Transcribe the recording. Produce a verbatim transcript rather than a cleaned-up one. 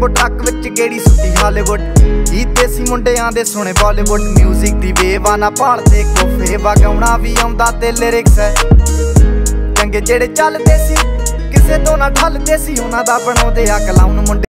ਵਾਂਗੂ ਟਰੱਕ ਵਿੱਚ ਗੇੜੀ ਸੁੱਟੀ ਹਾਲੀਵੁੱਡ। ਇਹ ਦੇਸੀ ਮੁੰਡਿਆਂ ਦੇ ਸੁਣੇ ਬਾਲੀਵੁੱਡ ਮਿਊਜ਼ਿਕ ਦੀ ਵੇਵਾ ਨਾ ਭਾਲਦੇ ਕੋਫੇ ਵਗਾਉਣਾ ਵੀ ਆਉਂਦਾ ਤੇ ਲਿਰਿਕਸ ਹੈ ਚੰਗੇ ਜਿਹੜੇ ਚੱਲਦੇ ਸੀ ਕਿਸੇ ਤੋਂ ਨਾ ਠੱਲਦੇ ਸੀ ਉਹਨਾਂ ਦਾ ਬਣਾਉਂਦੇ ਆ ਕਲਾਉਣ ਮੁੰਡੇ।